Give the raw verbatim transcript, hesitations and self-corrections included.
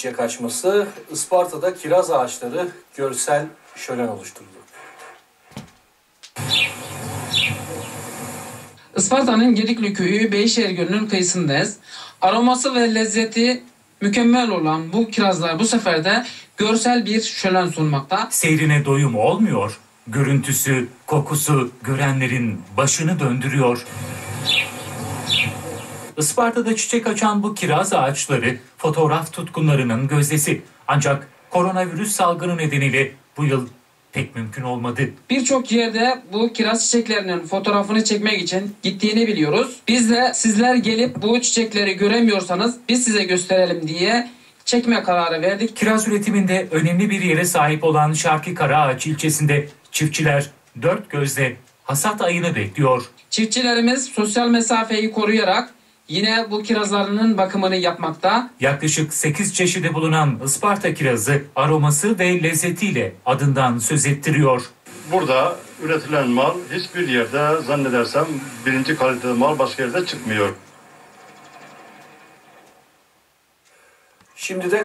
çiçek açması, Isparta'da kiraz ağaçları görsel şölen oluşturdu. Isparta'nın Gedikli köyü Beyşehir Gölü'nün kıyısındayız. Aroması ve lezzeti mükemmel olan bu kirazlar bu sefer de görsel bir şölen sunmakta. Seyrine doyum olmuyor, görüntüsü, kokusu görenlerin başını döndürüyor. Isparta'da çiçek açan bu kiraz ağaçları fotoğraf tutkunlarının gözdesi. Ancak koronavirüs salgını nedeniyle bu yıl pek mümkün olmadı. Birçok yerde bu kiraz çiçeklerinin fotoğrafını çekmek için gittiğini biliyoruz. Biz de sizler gelip bu çiçekleri göremiyorsanız biz size gösterelim diye çekme kararı verdik. Kiraz üretiminde önemli bir yere sahip olan Şarkı Karaağaç ilçesinde çiftçiler dört gözle hasat ayını bekliyor. Çiftçilerimiz sosyal mesafeyi koruyarak yine bu kirazlarının bakımını yapmakta. Yaklaşık sekiz çeşidi bulunan Isparta kirazı aroması ve lezzetiyle adından söz ettiriyor. Burada üretilen mal hiçbir yerde zannedersem birinci kaliteli mal başka yerde çıkmıyor. Şimdi de